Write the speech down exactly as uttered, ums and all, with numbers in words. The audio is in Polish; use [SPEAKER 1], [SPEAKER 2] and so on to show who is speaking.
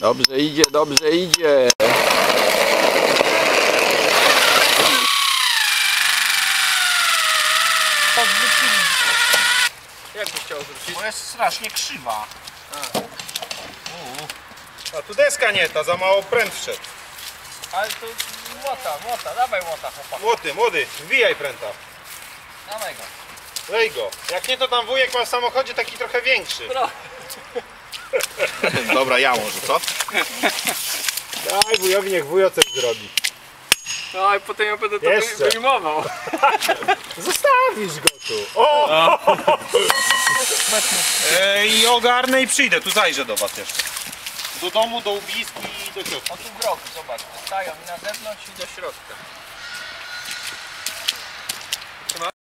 [SPEAKER 1] Dobrze idzie, dobrze idzie.
[SPEAKER 2] Odwrócili. Jak byś chciał odwrócić?
[SPEAKER 3] Bo jest strasznie krzywa.
[SPEAKER 2] A.
[SPEAKER 4] A tu deska nie ta, za mało pręt wszedł.
[SPEAKER 2] Ale to młota, młota, dawaj młota chłopak.
[SPEAKER 4] Młody, młody, wbijaj pręta.
[SPEAKER 2] Dawaj go.
[SPEAKER 4] Lej go. Jak nie to tam wujek ma w samochodzie taki trochę większy.
[SPEAKER 2] Pro.
[SPEAKER 3] Dobra, ja może, co?
[SPEAKER 4] Daj wujowi, niech wujo coś zrobi.
[SPEAKER 2] No i potem ja będę to
[SPEAKER 4] Jeszcze.
[SPEAKER 2] wyjmował.
[SPEAKER 4] Zostawisz go tu. O! E, I ogarnę i przyjdę, tu zajrzę do was jeszcze. Do domu, do ubisku i do środka.
[SPEAKER 2] O tu groki, zobacz, stają i na zewnątrz i do środka.